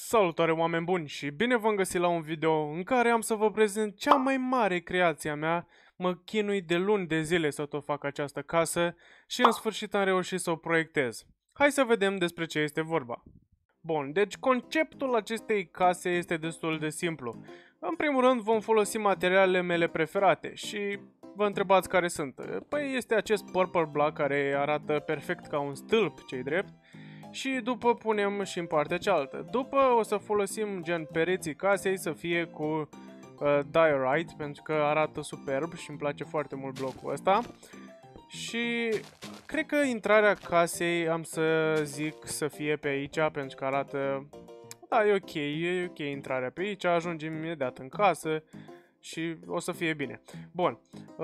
Salutare oameni buni și bine v-am găsit la un video în care am să vă prezint cea mai mare creație a mea. Mă chinui de luni de zile să tot fac această casă și în sfârșit am reușit să o proiectez. Hai să vedem despre ce este vorba. Bun, deci conceptul acestei case este destul de simplu. În primul rând vom folosi materialele mele preferate și vă întrebați care sunt. Păi este acest purple block care arată perfect ca un stâlp, ce-i drept. Și după punem și în partea cealaltă. După o să folosim gen pereții casei să fie cu diorite pentru că arată superb și îmi place foarte mult blocul ăsta. Și cred că intrarea casei am să zic să fie pe aici pentru că arată... Da, e ok intrarea pe aici, ajungem imediat în casă și o să fie bine. Bun.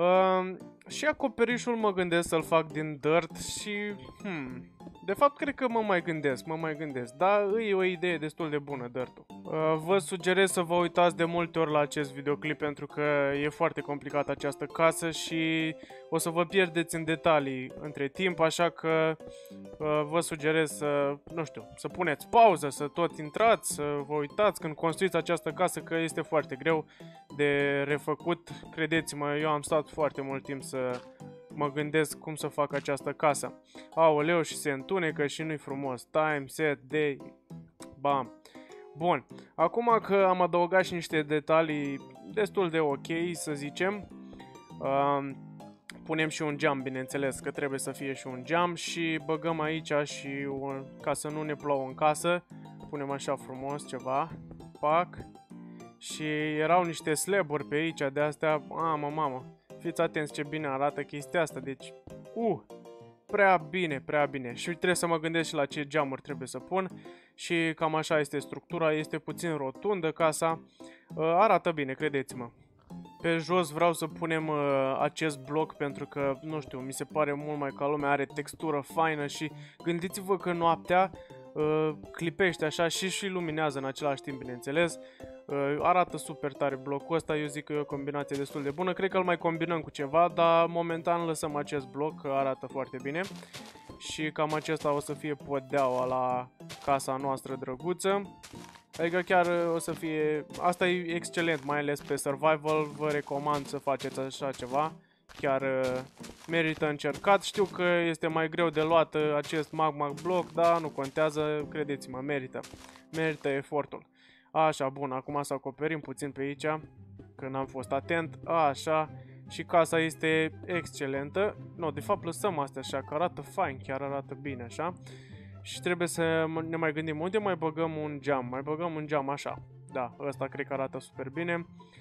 Și acoperișul mă gândesc să-l fac din dirt și... De fapt, cred că mă mai gândesc, dar e o idee destul de bună, dirt-ul. Vă sugerez să vă uitați de multe ori la acest videoclip pentru că e foarte complicată această casă și o să vă pierdeți în detalii între timp, așa că vă sugerez să, nu știu, să puneți pauză, să tot intrați, să vă uitați când construiți această casă, că este foarte greu de refăcut. Credeți-mă, eu am stat foarte mult timp să mă gândesc cum să fac această casă. Aoleu, și se întunecă și nu-i frumos. Time, set, day, bam. Bun, acum că am adăugat și niște detalii destul de ok, să zicem, punem și un geam, bineînțeles că trebuie să fie și un geam și băgăm aici și ca să nu ne plouă în casă, punem așa frumos ceva, pac, și erau niște slaburi pe aici de astea, mamă. Fiți atenți ce bine arată chestia asta, deci, prea bine. Și trebuie să mă gândesc și la ce geamuri trebuie să pun și cam așa este structura, este puțin rotundă casa, arată bine, credeți-mă. Pe jos vreau să punem acest bloc pentru că, nu știu, mi se pare mult mai ca lumea, are textură faină și gândiți-vă că noaptea clipește așa și luminează în același timp, bineînțeles. Arată super tare blocul ăsta, eu zic că e o combinație destul de bună. Cred că îl mai combinăm cu ceva, dar momentan lăsăm acest bloc, că arată foarte bine. Și cam acesta o să fie podeaua la casa noastră drăguță. Adică chiar o să fie... Asta e excelent, mai ales pe survival, vă recomand să faceți așa ceva. Chiar merită încercat. Știu că este mai greu de luat acest magma block, dar nu contează, credeți-mă, merită efortul. Așa, bun, acum să acoperim puțin pe aici, că n-am fost atent. Așa, și casa este excelentă. Nu, de fapt lăsăm astea așa, că arată fain, chiar arată bine așa. Și trebuie să ne mai gândim unde mai băgăm un geam. Mai băgăm un geam așa. Da, ăsta cred că arată super bine.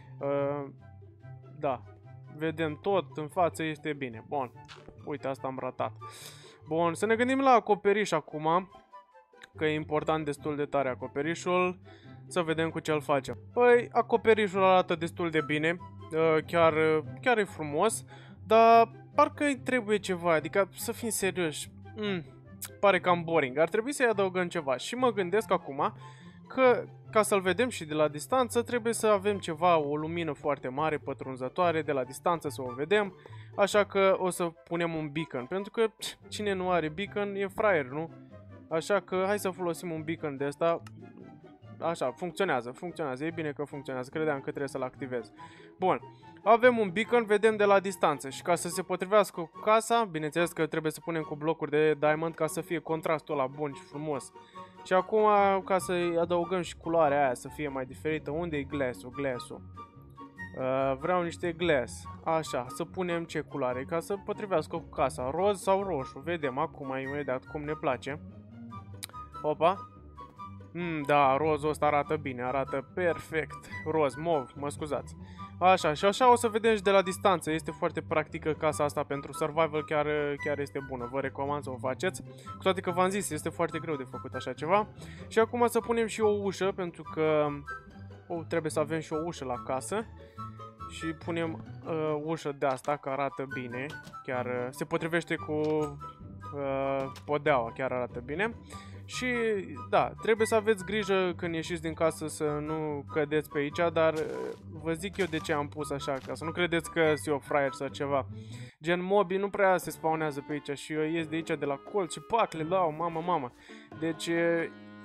Da, vedem tot, în față este bine. Bun, uite, asta am ratat. Bun, să ne gândim la acoperiș acum, că e important destul de tare acoperișul. Să vedem cu ce-l facem. Păi, acoperișul arată destul de bine, chiar e frumos, dar parcă îi trebuie ceva, adică să fim serioși, pare cam boring, ar trebui să-i adăugăm ceva. Și mă gândesc acum că, ca să-l vedem și de la distanță, trebuie să avem ceva, o lumină foarte mare, pătrunzătoare, de la distanță să o vedem, așa că o să punem un beacon, pentru că cine nu are beacon e fraier, nu? Așa că hai să folosim un beacon de ăsta. Așa, funcționează, e bine că funcționează, credeam că trebuie să-l activez. Bun, avem un beacon, vedem de la distanță și ca să se potrivească cu casa, bineînțeles că trebuie să punem cu blocuri de diamond ca să fie contrastul ăla bun și frumos. Și acum, ca să-i adăugăm și culoarea aia să fie mai diferită, unde e glass-ul? Vreau niște glass, așa, să punem ce culoare, ca să potrivească cu casa, roz sau roșu, vedem acum imediat cum ne place. Opa! Da, rozul ăsta arată bine, arată perfect. Roz, mov, mă scuzați. Așa, și așa o să vedem și de la distanță. Este foarte practică casa asta pentru survival, chiar este bună. Vă recomand să o faceți. Cu toate că v-am zis, este foarte greu de făcut așa ceva. Și acum să punem și o ușă, pentru că trebuie să avem și o ușă la casă. Și punem ușă de asta, că arată bine. Chiar se potrivește cu podeaua, chiar arată bine. Și, da, trebuie să aveți grijă când ieșiți din casă să nu cădeți pe aici, dar vă zic eu de ce am pus așa, ca să nu credeți că sunt eu fraier sau ceva. Gen, mobii nu prea se spawnează pe aici și eu ies de aici de la colț și pac, le dau, mamă. Deci,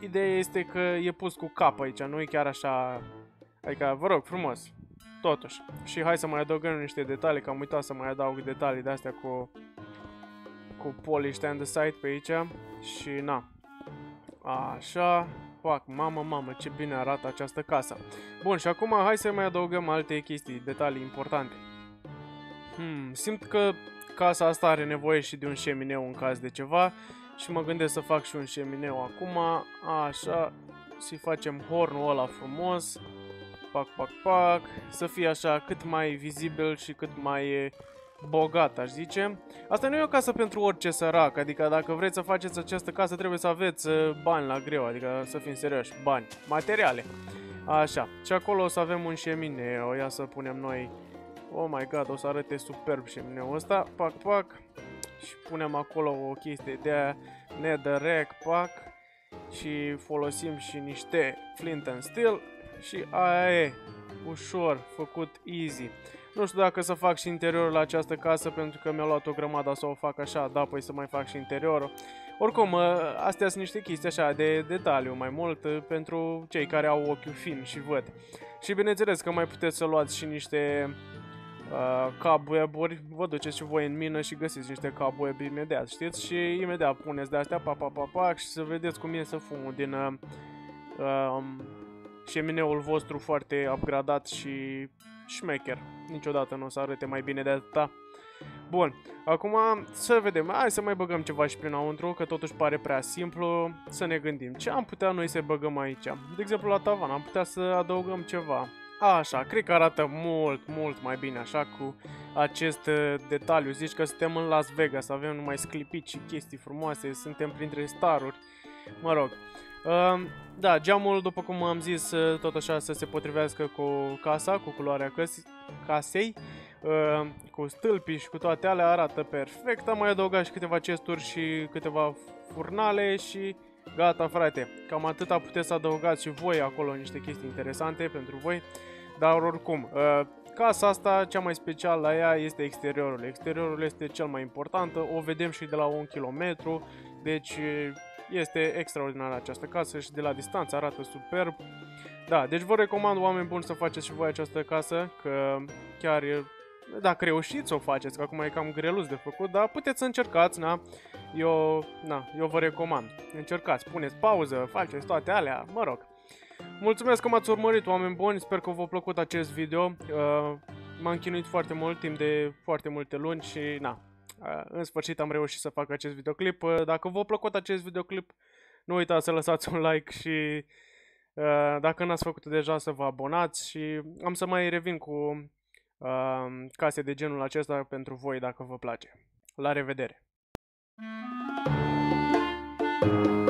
ideea este că e pus cu cap aici, nu e chiar așa... Adică, vă rog, frumos. Totuși. Și hai să mai adăugăm niște detalii, că am uitat să mai adaug detalii de-astea cu polished andesite pe aici. Și na. Așa. Fac, mamă, ce bine arată această casă. Bun, și acum hai să mai adăugăm alte chestii, detalii importante. Simt că casa asta are nevoie și de un șemineu în caz de ceva. Și mă gândesc să fac și un șemineu acum. Așa. Să-i facem hornul ăla frumos. Pac. Să fie așa cât mai vizibil și cât mai bogat, aș zice. Asta nu e o casă pentru orice sărac. Adică dacă vreți să faceți această casă trebuie să aveți bani la greu. Adică să fim serioși. Bani. Materiale. Așa. Și acolo o să avem un șemineu. Ia să punem noi. Oh my god, o să arate superb șemineul ăsta. Pac. Și punem acolo o chestie de aia. Netherrack, pac. Și folosim și niște flint and steel. Și aia e. Ușor. Făcut easy. Nu știu dacă să fac și interiorul la această casă, pentru că mi-a luat o grămadă să o fac așa. Da, păi să mai fac și interiorul. Oricum, astea sunt niște chestii așa de detaliu mai mult pentru cei care au ochiul fin și văd. Și bineînțeles că mai puteți să luați și niște cobweb-uri. Vă duceți și voi în mină și găsiți niște cobweb imediat, știți? Și imediat puneți de astea, pac, și să vedeți cum iese fumul din șemineul vostru foarte upgradat și șmecher. Niciodată nu o să arate mai bine de atâta. Bun, acum să vedem. Hai să mai băgăm ceva și prinăuntru, că totuși pare prea simplu. Să ne gândim. Ce am putea noi să băgăm aici? De exemplu, la tavan am putea să adăugăm ceva. Așa, cred că arată mult mai bine așa cu acest detaliu. Zici că suntem în Las Vegas, avem numai sclipici și chestii frumoase, suntem printre staruri. Mă rog. Da, geamul, după cum am zis, tot așa să se potrivească cu casa, cu culoarea casei, cu stâlpii și cu toate alea, arată perfect. Am mai adăugat și câteva chesturi și câteva furnale și gata, frate. Cam atâta puteți să adăugați și voi acolo niște chestii interesante pentru voi. Dar oricum, casa asta, cea mai special la ea este exteriorul. Exteriorul este cel mai important, o vedem și de la 1 kilometru, deci este extraordinară această casă și de la distanță arată superb. Da, deci vă recomand, oameni buni, să faceți și voi această casă, că chiar, dacă reușiți să o faceți, că acum e cam greluț de făcut, dar puteți să încercați, eu vă recomand. Încercați, puneți pauză, faceți toate alea, mă rog. Mulțumesc că m-ați urmărit, oameni buni, sper că v-a plăcut acest video. M-am chinuit foarte mult, timp de foarte multe luni și, în sfârșit am reușit să fac acest videoclip. Dacă v-a plăcut acest videoclip, nu uitați să lăsați un like și dacă n-ați făcut deja să vă abonați și am să mai revin cu case de genul acesta pentru voi dacă vă place. La revedere!